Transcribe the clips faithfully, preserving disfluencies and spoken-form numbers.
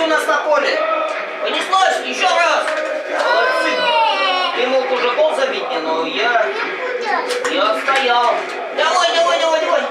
у нас на поле. Понеслось, еще раз. Молодцы. Ты мог уже гол забить мне, но я... Я стоял. Давай, давай, давай, давай.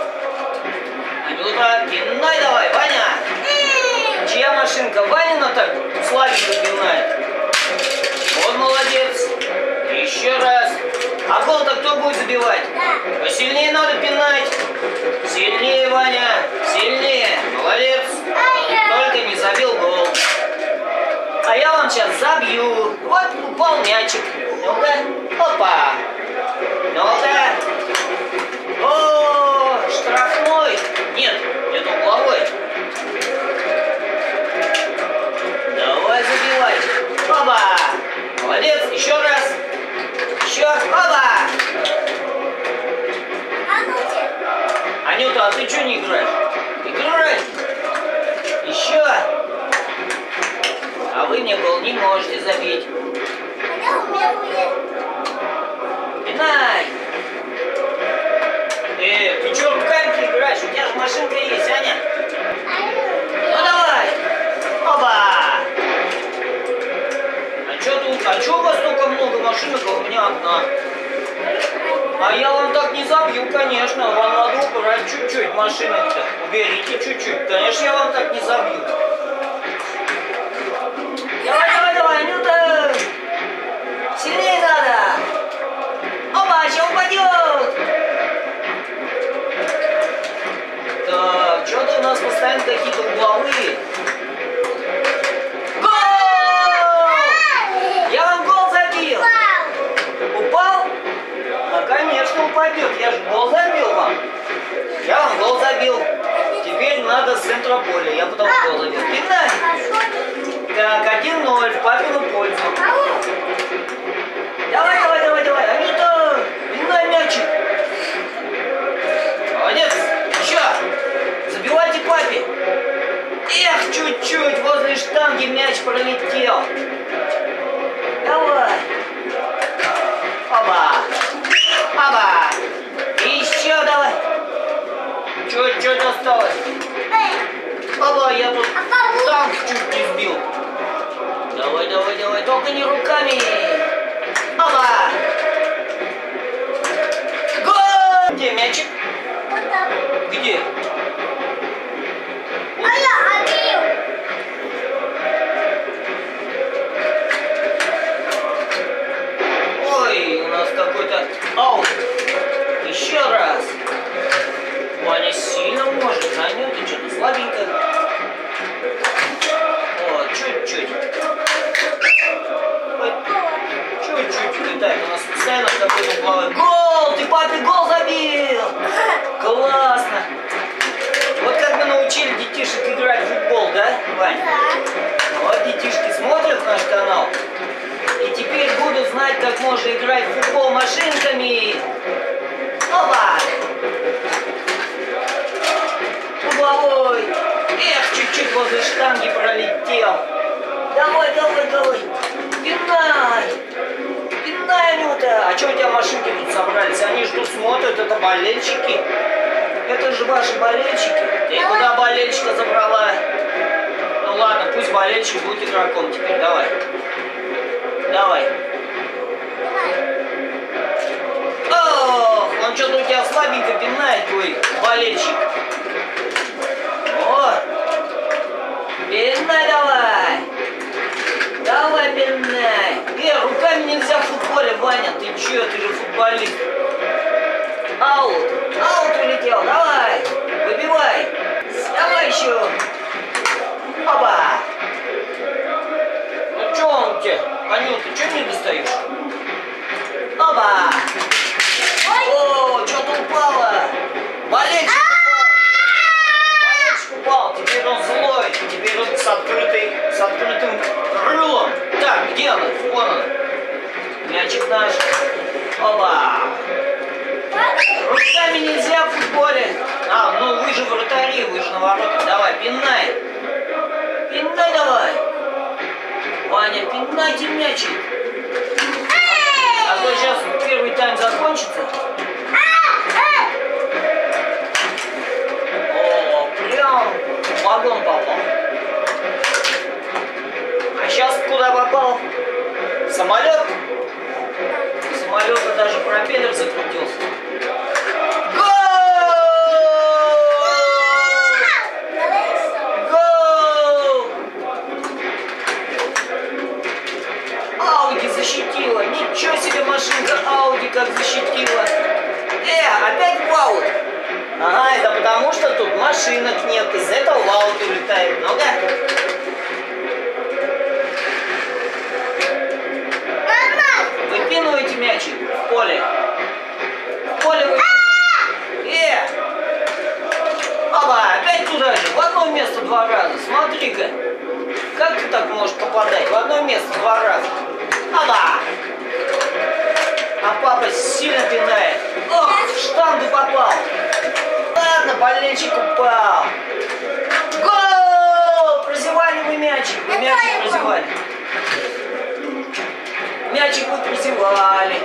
Анюта, пинай давай, Ваня. Чья машинка? Ванина так слабенько пинает. Вот молодец. Еще раз. А гол-то кто будет забивать? Посильнее надо пинать. Сильнее, Ваня. Сильнее. Молодец. Только не забил гол. А я вам сейчас забью. Вот упал мячик. Ну-ка. Опа. Ну-ка. О, штрафной. Нет, это угловой. Давай забивай. Опа. Молодец. Еще раз. Еще. Опа. Анюта, а ты что не играешь? Играй. Еще. А вы мне гол не можете забить. Пинай. Э, ты что руками играешь? У тебя же машинка есть, Аня. Ну давай. Оба. А что тут? А что у вас столько много машинок, а у меня одна? А я вам так не забью, конечно. Вам надо убрать чуть-чуть машинок-то. Уберите чуть-чуть. Конечно, я вам так не забью. Давай, давай, давай, Анюта! Сильнее надо! Опа, сейчас упадет! Так, что-то у нас постоянно какие-то угловые. Гол! Я вам гол забил! Упал? А, конечно, упадет. Я же гол забил вам. Я вам гол забил. Теперь надо с центра поля. Я потом гол забил. Пинай! Так, один ноль в папину пользу. Давай, давай, давай, давай. Анюта, пинай мячик. Молодец. Еще. Забивайте папе. Эх, чуть-чуть возле штанги мяч пролетел. Давай. Оба. Оба. Еще давай. Чуть-чуть осталось. Оба, я тут танк чуть не сбил. Давай, давай, давай, только не руками. Оба! Гол! Где мячик? Вот там. Где? А я отбил. Ой, у нас какой-то аут. Еще раз. Ваня сильно может, а нет, ты что-то слабенько. Вот, чуть-чуть. Чуть-чуть летает. У нас постоянно какой-то угловой. Гол! Ты папе гол забил! Классно! Вот как мы научили детишек играть в футбол, да, Вань? Да. Вот детишки смотрят наш канал. И теперь будут знать, как можно играть в футбол машинками. Опа! Угловой! Эх, чуть-чуть возле штанги пролетел. Давай, давай, давай. Пинай. Пинай, Анюта. А что у тебя машинки тут собрались? Они же тут смотрят, это болельщики. Это же ваши болельщики. Ты куда болельщика забрала? Ну ладно, пусть болельщик будет игроком теперь. Давай. Давай. Ох, он что-то у тебя слабенько пинает, твой болельщик. Вот. Пинай давай. Давай, пинай. Э, руками нельзя в футболе, Ваня. Ты че, ты же футболист. Аут. Аут улетел. Давай. Выбивай. Давай еще. Оба. Ну че он у тебя? Анюта, че не достаешь? Оба. О, что-то упало. Болельщик упал. Болельщик упал. Теперь он злой. Теперь он с, открытой, с открытым крылом. Так, где она? Вон она. Мячик наш. Оба. Руками нельзя в футболе. А, ну вы же вратари, вы же на воротах. Давай, пинай. Пинай давай. Ваня, пинайте мячик. А то сейчас первый тайм закончится. О, прям в вагон попал. Самолет? Самолета даже пропеллер закрутился. Гол! Гол! Ауди защитила. Ничего себе машинка Ауди как защитила. Э, опять в аут. Ага, это потому что тут машинок нет. Из-за этого в аут улетает. Ну-ка. Выкидывайте мячик в поле. В поле выкидывайте. Э! Оба, опять туда же. В одно место два раза. Смотри-ка. Как ты так можешь попадать? В одно место два раза. Оба! А папа сильно пинает. Ох, в штангу попал. Ладно, болельщик упал. Гол! Прозевали вы мячик. Вы мячик прозевали. Мячик вы прозевали.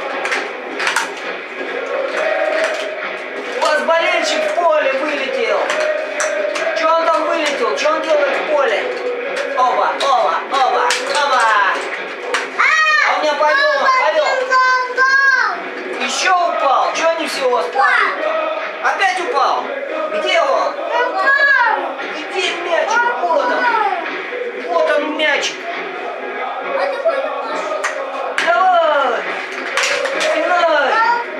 У вас болельщик в поле вылетел. Че он там вылетел? Че он делает в поле? Оба, оба, оба, оба. А у меня повел, повел. Еще упал. Че они все у вас падают там? Опять упал. Где он? Где мячик? Вот он. Вот он мячик. Давай! Пинай!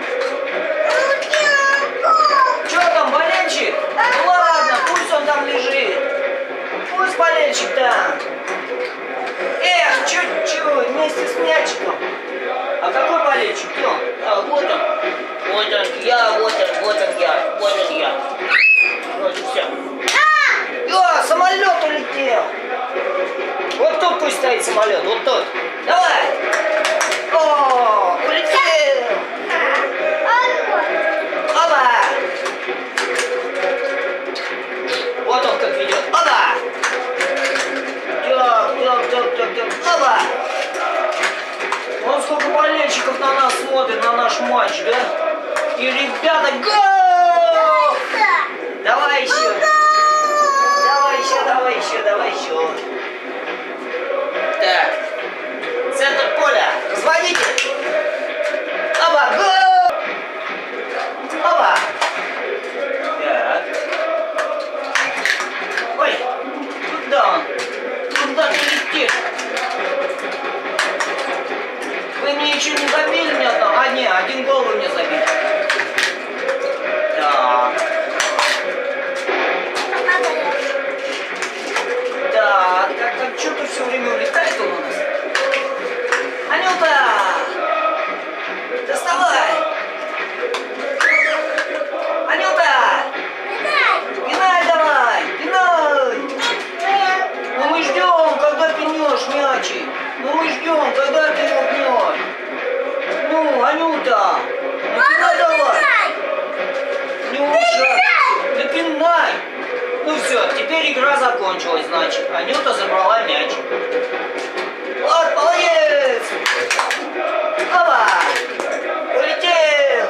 Че там, болельщик? Ну ладно, пусть он там лежит. Пусть болельщик там. Эх, чуть-чуть, вместе с мячиком. А какой болельщик? Где он? А, вот он. Вот он я, вот он, вот он я, вот он я. Вот и все. А, самолет улетел. Вот тут пусть стоит самолет, вот тут. Давай! О, улетел! Оба! Вот он как ведет. Оба! Так, так, так, так, так. Оба! Вон сколько болельщиков на нас смотрит, на наш матч, да? И ребята, гол! Давай еще! Давай еще, давай еще, давай еще. Так. Центр поля. Разводите. Оба. Гол! Оба. Так. Ой. Куда он? Куда ты летишь? Вы мне еще не забили ни одного? А, не, один гол вы мне забили. Так. Так, так, так, что-то все время улетает он у нас. Анюта! Доставай! Анюта! Пинай давай! Пинай! Ну мы ждем, когда пинешь мячик. Ну мы ждем, когда ты его пнешь. Ну, Анюта! Ну пинай давай! Не уши! Да пинай! Ну все, теперь игра закончилась, значит. Анюта забрала мяч. Вот, молодец! Опа! Улетел!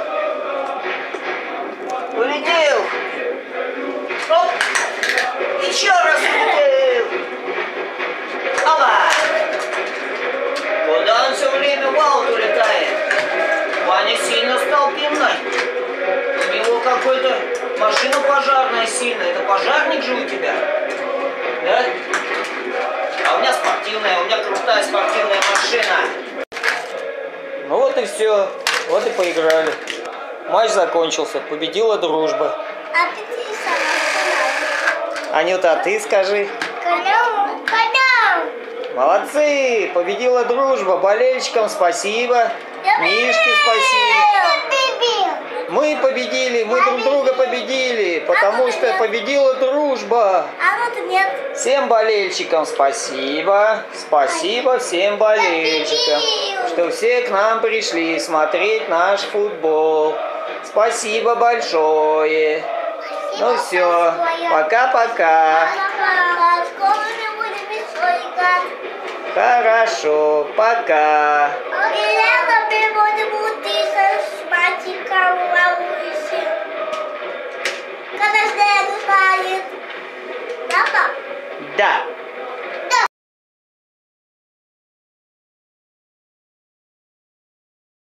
Улетел! Оп! Еще раз улетел! Опа! Куда он все время в аут улетает? Ваня сильно стал пинать. У него какой-то машина пожарная сильная. Это пожарник же у тебя? Да? А у меня спортивная, у меня крутая спортивная машина. Ну вот и все. Вот и поиграли. Матч закончился. Победила дружба. А ты сама. Анюта, а ты скажи. Канал, канал. Молодцы! Победила дружба. Болельщикам спасибо. Мишке спасибо. Мы победили, мы друг друга победили, потому что победила дружба. А вот нет. Всем болельщикам спасибо. Спасибо всем болельщикам, что все к нам пришли смотреть наш футбол. Спасибо большое. Ну все, пока-пока. Скоро мы будем еще играть. Хорошо, пока. Окей.